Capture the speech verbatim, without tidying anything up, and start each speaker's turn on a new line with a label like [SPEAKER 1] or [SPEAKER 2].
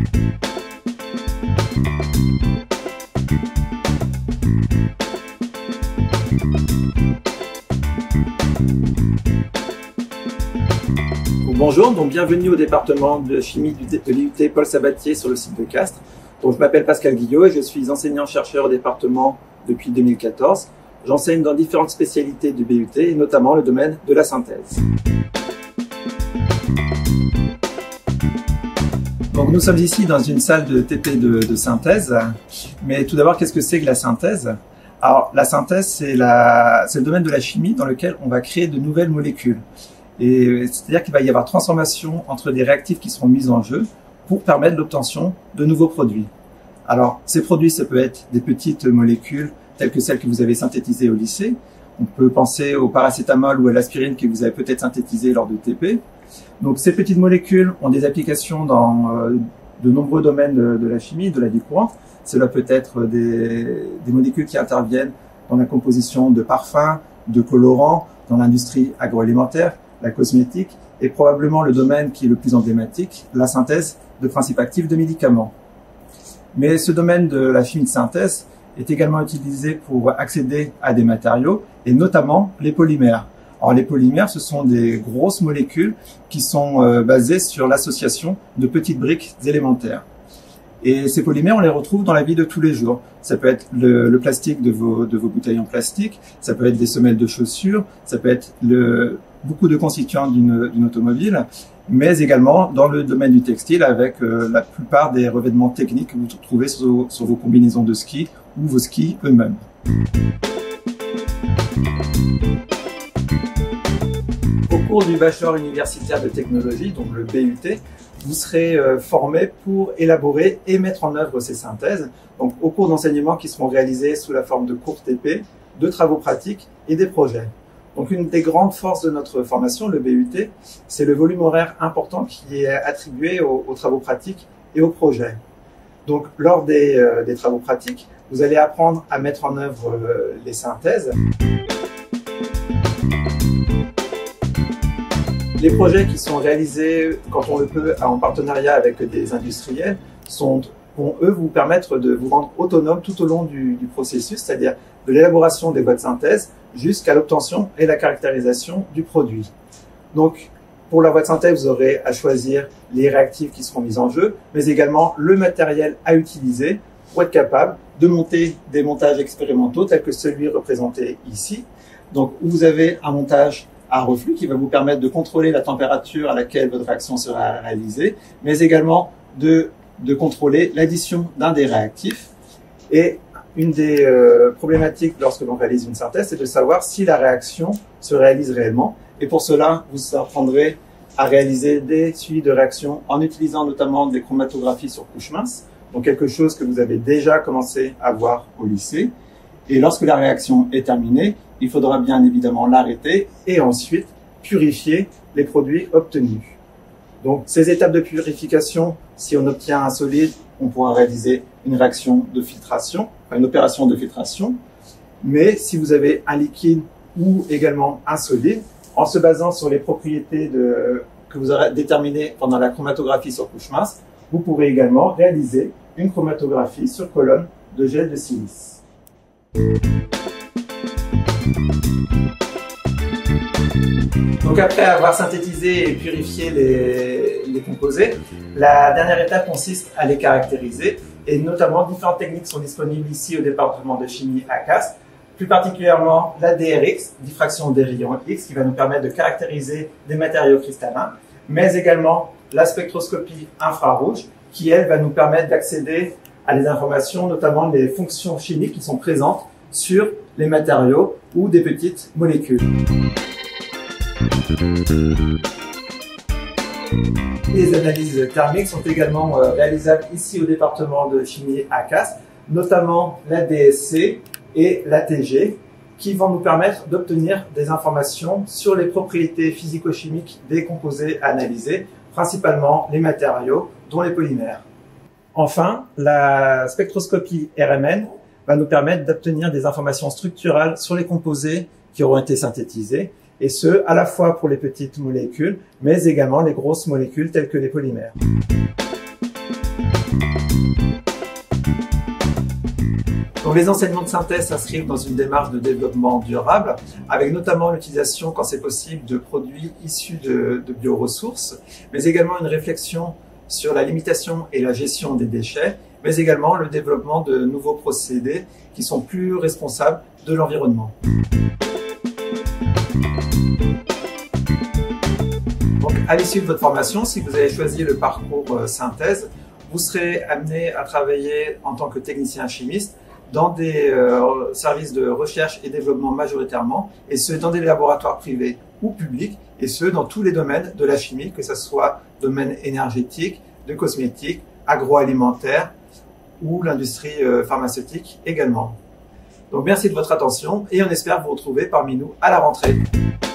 [SPEAKER 1] Bonjour, donc bienvenue au département de chimie de l'I U T Paul Sabatier sur le site de Castres. Donc, je m'appelle Pascal Guillot et je suis enseignant-chercheur au département depuis deux mille quatorze. J'enseigne dans différentes spécialités du B U T et notamment le domaine de la synthèse. Donc, nous sommes ici dans une salle de T P de, de synthèse. Mais tout d'abord, qu'est-ce que c'est que la synthèse? Alors, la synthèse, c'est la, c'est le domaine de la chimie dans lequel on va créer de nouvelles molécules. Et c'est-à-dire qu'il va y avoir transformation entre des réactifs qui seront mis en jeu pour permettre l'obtention de nouveaux produits. Alors, ces produits, ça peut être des petites molécules telles que celles que vous avez synthétisées au lycée. On peut penser au paracétamol ou à l'aspirine que vous avez peut-être synthétisé lors de T P. Donc, ces petites molécules ont des applications dans euh, de nombreux domaines de, de la chimie, de la vie courante. Cela peut être des, des molécules qui interviennent dans la composition de parfums, de colorants, dans l'industrie agroalimentaire, la cosmétique, et probablement le domaine qui est le plus emblématique, la synthèse de principes actifs de médicaments. Mais ce domaine de la chimie de synthèse est également utilisé pour accéder à des matériaux, et notamment les polymères. Alors les polymères, ce sont des grosses molécules qui sont euh, basées sur l'association de petites briques élémentaires. Et ces polymères, on les retrouve dans la vie de tous les jours. Ça peut être le, le plastique de vos, de vos bouteilles en plastique, ça peut être des semelles de chaussures, ça peut être le, beaucoup de constituants d'une, d'une automobile, mais également dans le domaine du textile avec euh, la plupart des revêtements techniques que vous trouvez sur, sur vos combinaisons de ski ou vos skis eux-mêmes. Au cours du bachelor universitaire de technologie, donc le B U T, vous serez euh, formé pour élaborer et mettre en œuvre ces synthèses, donc au cours d'enseignement qui seront réalisés sous la forme de cours T P, de travaux pratiques et des projets. Donc une des grandes forces de notre formation, le B U T, c'est le volume horaire important qui est attribué aux, aux travaux pratiques et aux projets. Donc lors des, euh, des travaux pratiques, vous allez apprendre à mettre en œuvre euh, les synthèses. Les projets qui sont réalisés, quand on le peut, en partenariat avec des industriels, sont, vont eux vous permettre de vous rendre autonome tout au long du, du processus, c'est-à-dire de l'élaboration des boîtes synthèse jusqu'à l'obtention et la caractérisation du produit. Donc, pour la boîte synthèse, vous aurez à choisir les réactifs qui seront mis en jeu, mais également le matériel à utiliser pour être capable de monter des montages expérimentaux tels que celui représenté ici. Donc, où vous avez un montage à reflux qui va vous permettre de contrôler la température à laquelle votre réaction sera réalisée, mais également de, de contrôler l'addition d'un des réactifs. Et une des euh, problématiques lorsque l'on réalise une synthèse, c'est de savoir si la réaction se réalise réellement. Et pour cela, vous apprendrez à réaliser des suivis de réaction en utilisant notamment des chromatographies sur couche mince, donc quelque chose que vous avez déjà commencé à voir au lycée. Et lorsque la réaction est terminée, il faudra bien évidemment l'arrêter et ensuite purifier les produits obtenus. Donc ces étapes de purification, si on obtient un solide, on pourra réaliser une réaction de filtration, enfin une opération de filtration. Mais si vous avez un liquide ou également un solide, en se basant sur les propriétés de, que vous aurez déterminées pendant la chromatographie sur couche mince, vous pourrez également réaliser une chromatographie sur colonne de gel de silice. Donc après avoir synthétisé et purifié les, les composés, la dernière étape consiste à les caractériser et notamment différentes techniques sont disponibles ici au département de chimie à Castres, plus particulièrement la D R X, diffraction des rayons X, qui va nous permettre de caractériser des matériaux cristallins, mais également la spectroscopie infrarouge qui elle va nous permettre d'accéder à des informations, notamment des fonctions chimiques qui sont présentes sur les matériaux ou des petites molécules. Les analyses thermiques sont également réalisables ici au département de chimie à Castres, notamment la D S C et l'A T G, qui vont nous permettre d'obtenir des informations sur les propriétés physico-chimiques des composés analysés, principalement les matériaux, dont les polymères. Enfin, la spectroscopie R M N va nous permettre d'obtenir des informations structurales sur les composés qui auront été synthétisés, et ce, à la fois pour les petites molécules, mais également les grosses molécules telles que les polymères. Donc, les enseignements de synthèse s'inscrivent dans une démarche de développement durable, avec notamment l'utilisation, quand c'est possible, de produits issus de, de bioressources, mais également une réflexion sur la limitation et la gestion des déchets, mais également le développement de nouveaux procédés qui sont plus responsables de l'environnement. Donc, à l'issue de votre formation, si vous avez choisi le parcours euh, synthèse, vous serez amené à travailler en tant que technicien chimiste dans des euh, services de recherche et développement majoritairement, et ce dans des laboratoires privés ou publics, et ce dans tous les domaines de la chimie, que ce soit domaine énergétique, de cosmétique, agroalimentaire ou l'industrie euh, pharmaceutique également. Donc merci de votre attention et on espère vous retrouver parmi nous à la rentrée.